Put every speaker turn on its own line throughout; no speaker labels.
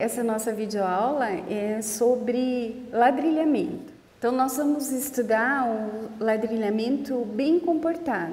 essa nossa videoaula é sobre ladrilhamento. Então, nós vamos estudar o ladrilhamento bem comportado.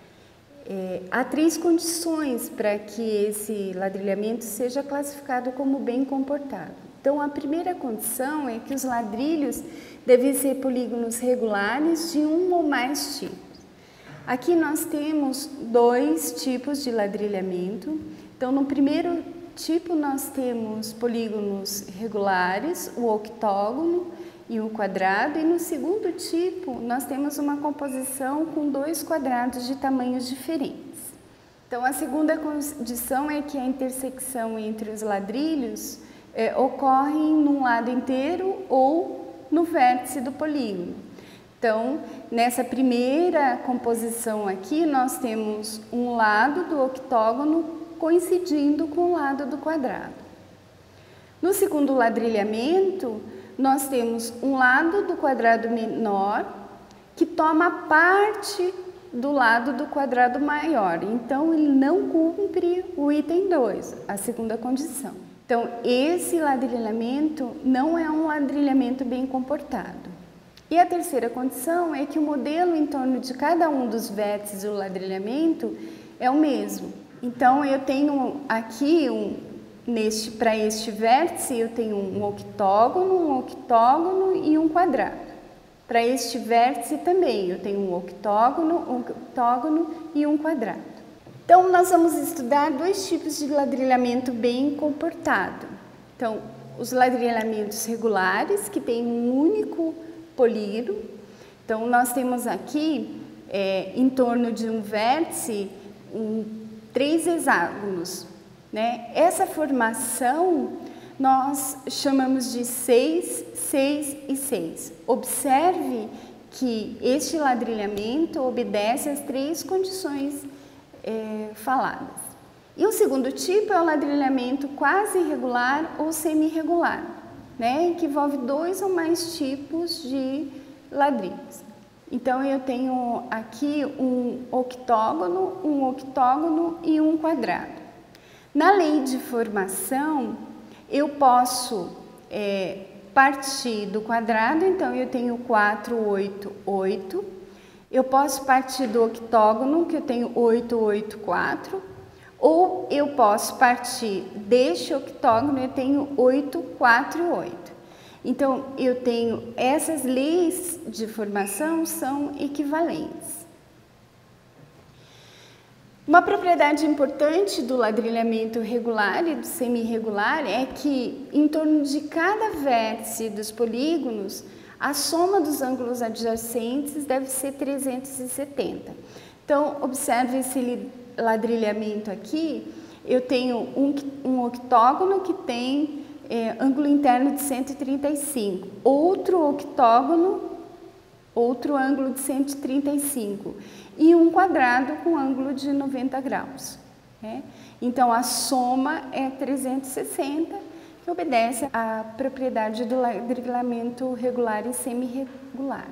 Há 3 condições para que esse ladrilhamento seja classificado como bem comportado. Então, a primeira condição é que os ladrilhos devem ser polígonos regulares de um ou mais tipos. Aqui nós temos 2 tipos de ladrilhamento. Então, no primeiro tipo nós temos polígonos regulares, o octógono e o quadrado, e no segundo tipo nós temos uma composição com 2 quadrados de tamanhos diferentes. Então, a segunda condição é que a intersecção entre os ladrilhos ocorre num lado inteiro ou no vértice do polígono. Então, nessa primeira composição aqui, nós temos um lado do octógono coincidindo com o lado do quadrado. No segundo ladrilhamento, nós temos um lado do quadrado menor que toma parte do lado do quadrado maior. Então, ele não cumpre o item 2, a segunda condição. Então, esse ladrilhamento não é um ladrilhamento bem comportado. E a terceira condição é que o modelo em torno de cada um dos vértices do ladrilhamento é o mesmo. Então, eu tenho aqui, para este vértice, eu tenho um octógono e um quadrado. Para este vértice também, eu tenho um octógono e um quadrado. Então, nós vamos estudar 2 tipos de ladrilhamento bem comportado. Então, os ladrilhamentos regulares, que tem um único polígono. Então, nós temos aqui, em torno de um vértice, 3 hexágonos, né? Essa formação nós chamamos de 6, 6 e 6. Observe que este ladrilhamento obedece às 3 condições faladas. E o segundo tipo é o ladrilhamento quase irregular ou semi-irregular, né? Que envolve 2 ou mais tipos de ladrilhos. Então, eu tenho aqui um octógono e um quadrado. Na lei de formação, eu posso partir do quadrado, então eu tenho 4, 8, 8. Eu posso partir do octógono, que eu tenho 8, 8, 4. Ou eu posso partir deste octógono, eu tenho 8, 4 e 8. Então, eu tenho essas leis de formação são equivalentes. Uma propriedade importante do ladrilhamento regular e do semi-irregular é que, em torno de cada vértice dos polígonos, a soma dos ângulos adjacentes deve ser 370. Então, observe esse ladrilhamento aqui. Eu tenho um octógono que tem ângulo interno de 135, outro octógono, outro ângulo de 135 e um quadrado com ângulo de 90 graus. Né? Então, a soma é 360, que obedece à propriedade do ladrilhamento regular e semi-irregular.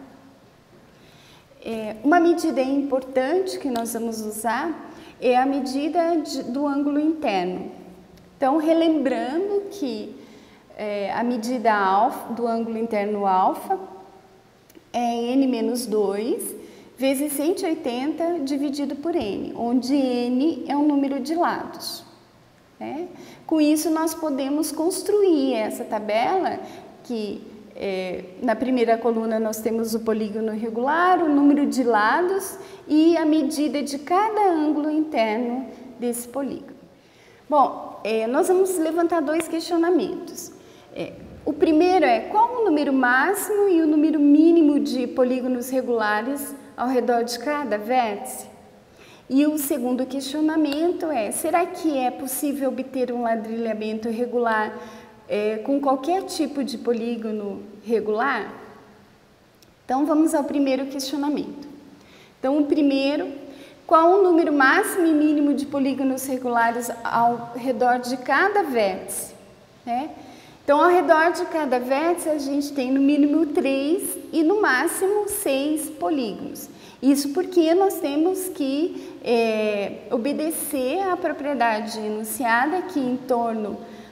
Uma medida importante que nós vamos usar é a medida do ângulo interno. Então, relembrando que a medida do ângulo interno alfa é n-2 vezes 180 dividido por n, onde n é o número de lados. Né? Com isso, nós podemos construir essa tabela que na primeira coluna nós temos o polígono regular, o número de lados e a medida de cada ângulo interno desse polígono. Bom, nós vamos levantar 2 questionamentos. O primeiro é: qual o número máximo e o número mínimo de polígonos regulares ao redor de cada vértice? E o segundo questionamento é: será que é possível obter um ladrilhamento regular com qualquer tipo de polígono regular? Então, vamos ao primeiro questionamento. Então, o primeiro: qual o número máximo e mínimo de polígonos regulares ao redor de cada vértice? Né? Então, ao redor de cada vértice, a gente tem no mínimo 3 e no máximo 6 polígonos. Isso porque nós temos que obedecer à propriedade enunciada que em torno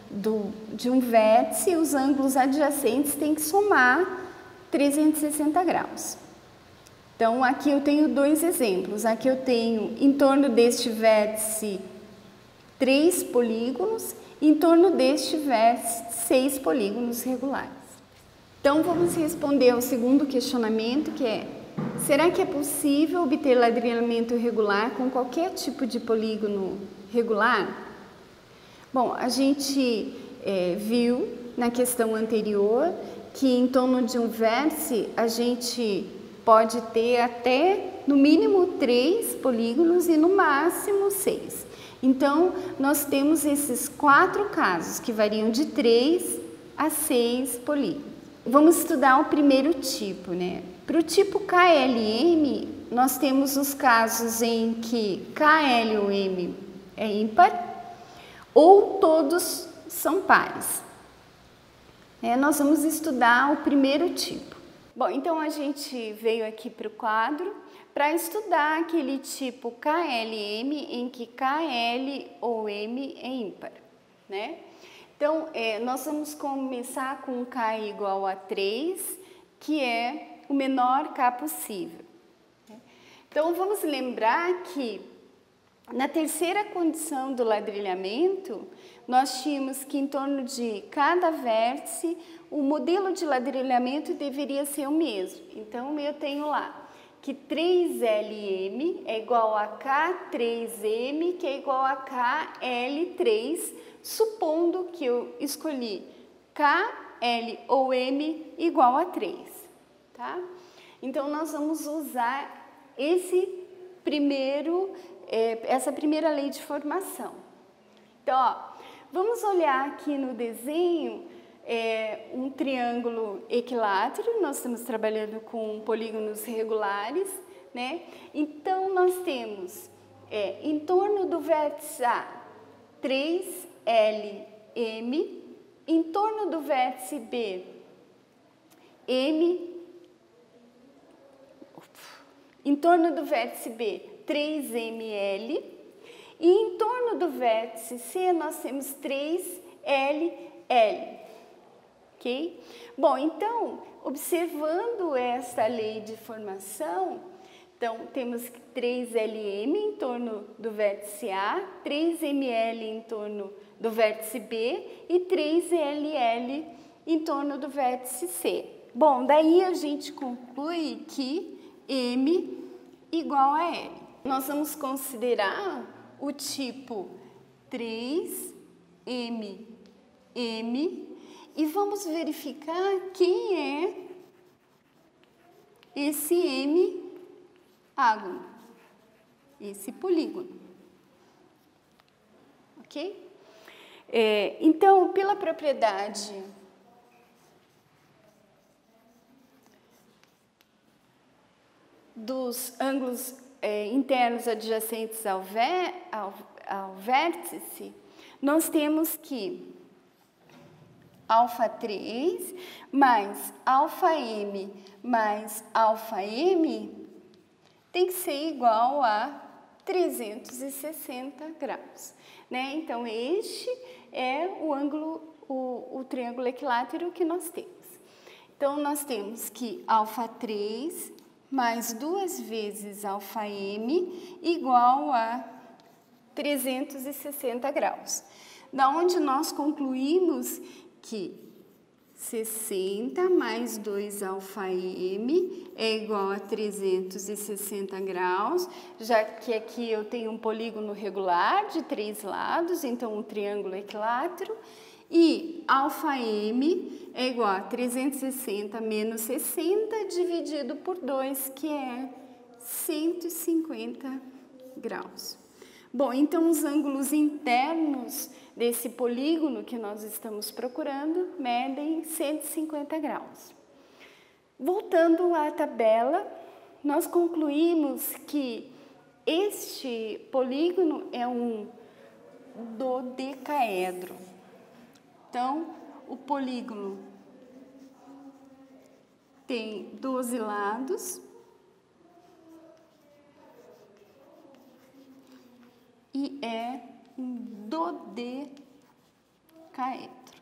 de um vértice, os ângulos adjacentes têm que somar 360 graus. Então, aqui eu tenho dois exemplos. Aqui eu tenho, em torno deste vértice, 3 polígonos, em torno deste vértice, 6 polígonos regulares. Então, vamos responder ao segundo questionamento, que é: será que é possível obter ladrilhamento regular com qualquer tipo de polígono regular? Bom, a gente viu na questão anterior que em torno de um vértice a gente pode ter até no mínimo 3 polígonos e no máximo 6. Então, nós temos esses 4 casos que variam de 3 a 6 polígonos. Vamos estudar o primeiro tipo, né? Para o tipo KLM, nós temos os casos em que KLM é ímpar ou todos são pares. Nós vamos estudar o primeiro tipo. Bom, então a gente veio aqui para o quadro para estudar aquele tipo KLM em que KL ou M é ímpar, né? Então, nós vamos começar com K igual a 3, que é o menor K possível. Então, vamos lembrar que na terceira condição do ladrilhamento, nós tínhamos que em torno de cada vértice, o modelo de ladrilhamento deveria ser o mesmo. Então, eu tenho lá que 3LM é igual a K3M, que é igual a KL3, supondo que eu escolhi K, L ou M igual a 3, tá? Então, nós vamos usar essa primeira lei de formação. Então, ó, vamos olhar aqui no desenho um triângulo equilátero. Nós estamos trabalhando com polígonos regulares, né? Então, nós temos em torno do vértice A, 3LM, em torno do vértice B, em torno do vértice B, 3ML, e em torno do vértice C, nós temos 3LL, ok? Bom, então, observando esta lei de formação, então, temos 3LM em torno do vértice A, 3ML em torno do vértice B e 3LL em torno do vértice C. Bom, daí a gente conclui que M igual a L. Nós vamos considerar o tipo 3MM e vamos verificar quem é esse M ágono, esse polígono, ok? Então, pela propriedade dos ângulos internos adjacentes ao vértice, nós temos que α3 mais αm mais αm tem que ser igual a 360 graus, né? Então, este é o ângulo, o triângulo equilátero que nós temos. Então, nós temos que α3 mais 2 vezes αm igual a 360 graus. Da onde nós concluímos que 60 mais 2αm é igual a 360 graus, já que aqui eu tenho um polígono regular de 3 lados, então um triângulo equilátero, e αm é igual a 360 menos 60 dividido por 2, que é 150 graus. Bom, então os ângulos internos desse polígono que nós estamos procurando medem 150 graus. Voltando à tabela, nós concluímos que este polígono é um dodecaedro. Então, o polígono tem 12 lados e é um dodecaedro. dodecaedro.